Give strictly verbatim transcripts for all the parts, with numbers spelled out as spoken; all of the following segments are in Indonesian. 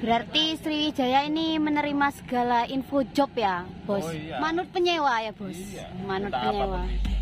Berarti Sriwijaya ini menerima segala info job ya, Bos? Oh, iya. Manut penyewa ya, Bos? Iya. Manut Entah penyewa. apapun bisa.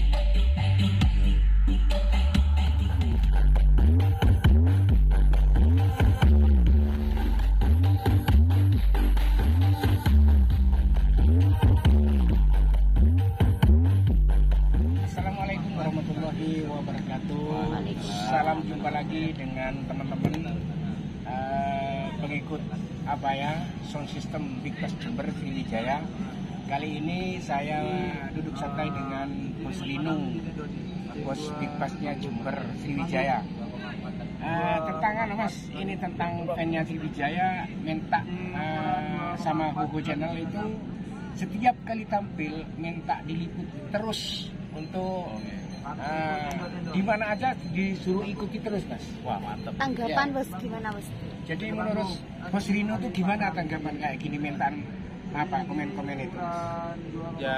Assalamualaikum warahmatullahi wabarakatuh. Waalaikumsalam. Salam jumpa lagi dengan teman-teman uh, pengikut apa ya sound system Big Bass Jember Sriwijaya. Kali ini saya duduk santai dengan Bos Linung, bos Big Bassnya Jember Sriwijaya. Uh, tentang ano mas, ini tentang fan-nya Sriwijaya minta uh, sama Gogo Channel itu setiap kali tampil minta diliput terus untuk uh, di mana aja disuruh ikuti terus mas. Wah mantap. Tanggapan Ya. Bos gimana, Bos? Jadi menurut Bos Rino tuh gimana tanggapan kayak gini mentan apa komen-komen itu? Ya,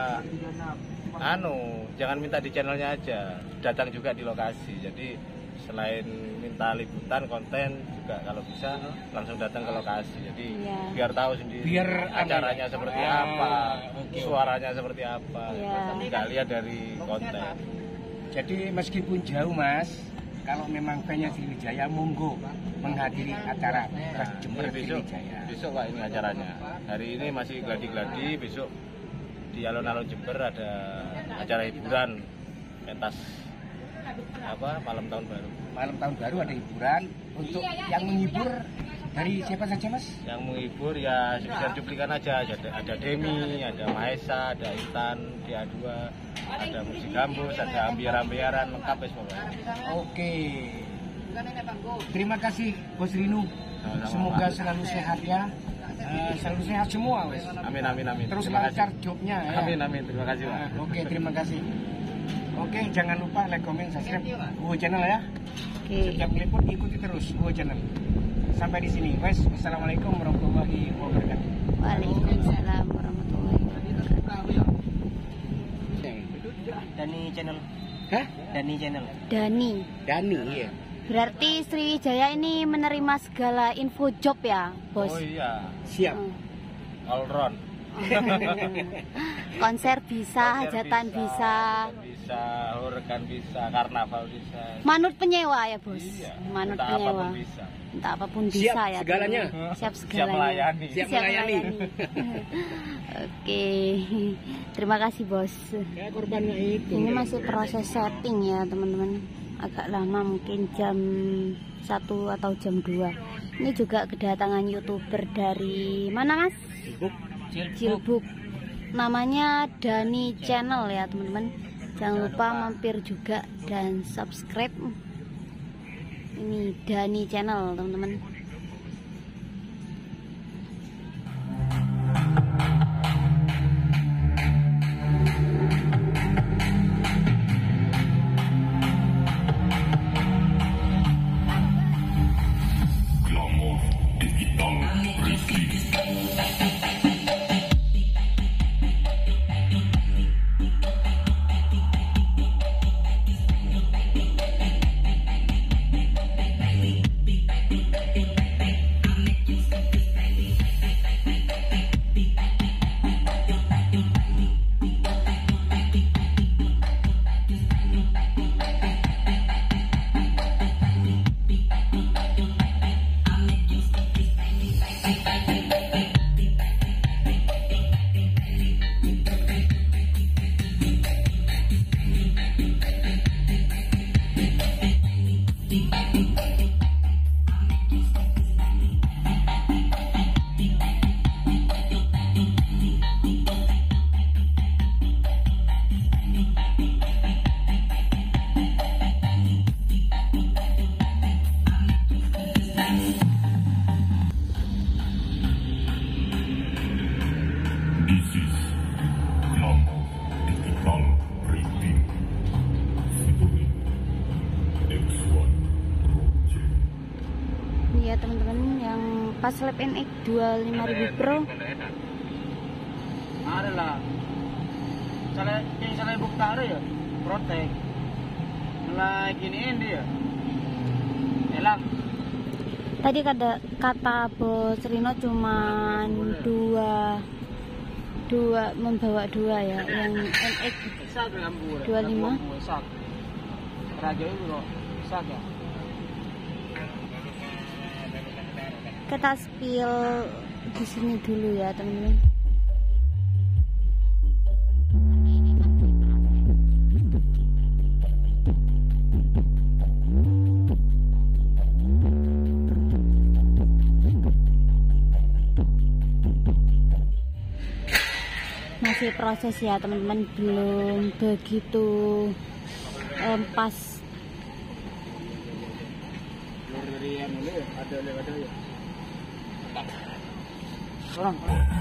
anu jangan minta di channelnya aja, datang juga di lokasi. Jadi selain minta liputan konten juga kalau bisa langsung datang ke lokasi. Jadi Iya. biar tahu sendiri Biar acaranya ada- seperti Ah, apa, oke. suaranya seperti apa. Iya. Nggak lihat dari konten. Jadi meskipun jauh mas, kalau memang pengen Sriwijaya monggo menghadiri acara Bass Jember Ini besok, Sriwijaya. besok Pak ini acaranya. Hari ini masih gladi-gladi, besok di alun-alun Jember ada acara hiburan pentas apa malam tahun baru. Malam tahun baru ada hiburan untuk yang menghibur dari siapa saja mas? Yang menghibur ya bisa cuplikan aja, ada, ada Demi, ada Mahesa, ada Intan, D A dua, ada musik gambus, ada ambiar-ambiaran lengkap ya semua. Oke. Terima kasih Bos Rinu. Sama-sama, Semoga Pak. selalu sehat ya. Eh, selalu sehat semua wes. Amin amin amin. Terus Terima lancar kasih. jobnya ya. Amin amin, terima kasih Pak. Nah, Oke, terima kasih. Oke, jangan lupa like, comment, subscribe Gogo Channel ya. Oke. Setiap meliput ikuti terus Gogo Channel. Sampai di sini, wes. Wassalamualaikum warahmatullahi wabarakatuh. Waalaikumsalam warahmatullahi wabarakatuh. Dani Channel. Hah? Dani Channel. Dani. Dani ya. Berarti Sriwijaya ini menerima segala info job ya, Bos? Oh iya, Siap. Hmm. all round. Konser bisa, Konser hajatan bisa. hajatan bisa, hurkan bisa, karnaval bisa. Manut penyewa ya, Bos? Iya, Manut entah penyewa. apapun bisa. Entah apapun Siap bisa ya. segalanya. teman-teman. Siap Siap segalanya. melayani. Siap melayani. Oke. Terima kasih, Bos. Ya korbannya itu. Ini masih proses setting ya, teman-teman. Agak lama, mungkin jam satu atau jam dua. Ini juga kedatangan YouTuber dari mana, Mas? Cilbuk. Namanya Dani Channel ya, teman-teman. Jangan lupa mampir juga dan subscribe. Ini Dani Channel, teman-teman. This is Global Digital Printing featuring X one Project. Ini ya, teman-teman, yang pas lab N X dua puluh lima ribu Pro. Ada lah. Salah, yang salah bukti ada ya, protek. Mulai giniin dia. Elang. Tadi kata kata Bos Rino cuman dua dua membawa dua ya, yang N X dua puluh lima. Raja itu loh, sak ya. Kita spill di sini dulu ya teman-teman. Masih proses ya teman-teman, belum begitu um, pas. Dari yang ini ada lewat ya. Orang.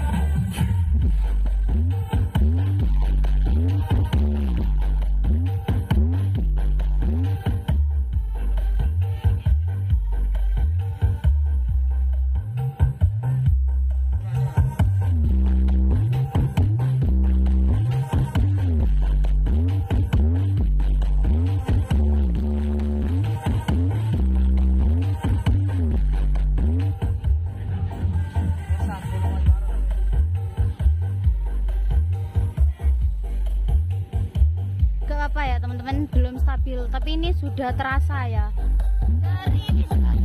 Apa ya teman-teman, belum stabil, tapi ini sudah terasa ya. Dari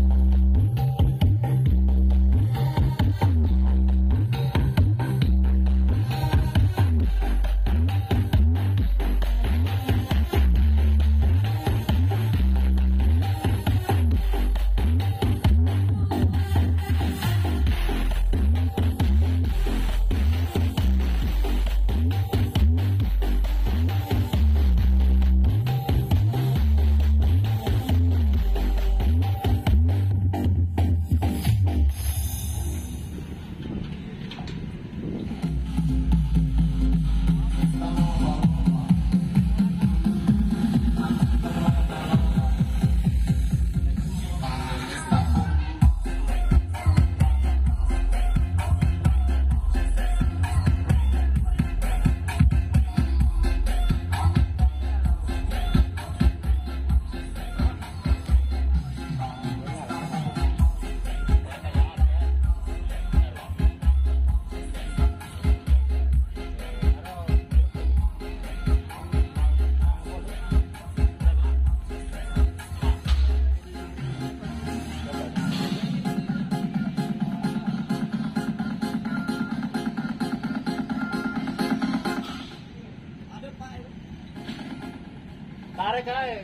Tarik aja.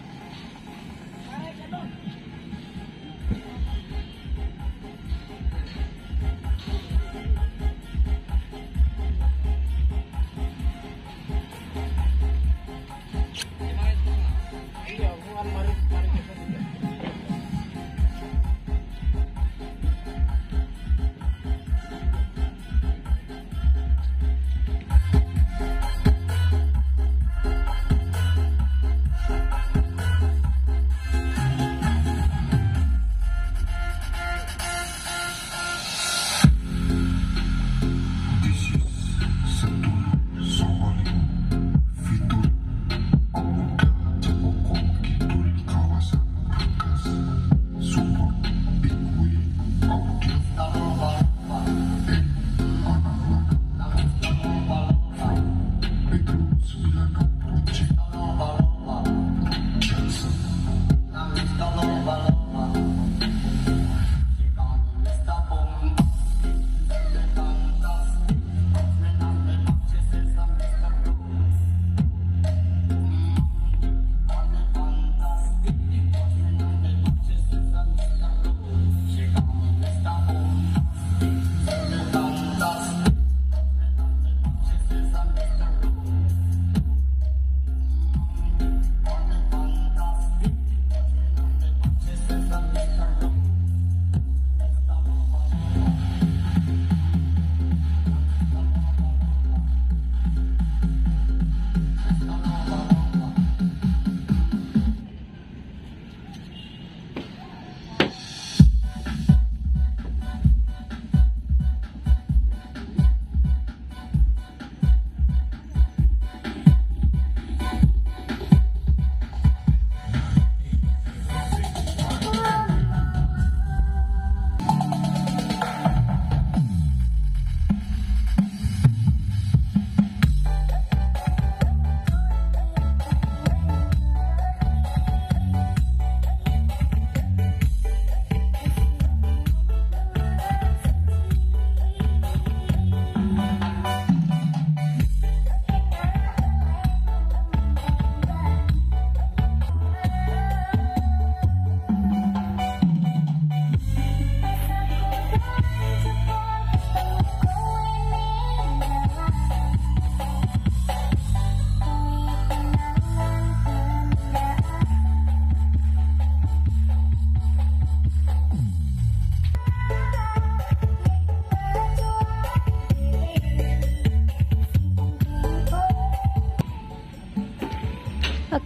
Iya, bukan mari mari kita.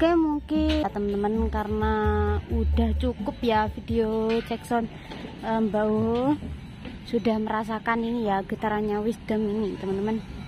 Oke, mungkin teman-teman karena udah cukup ya video Jackson um, Mbak Uhu sudah merasakan ini ya getarannya Wisdom ini teman-teman.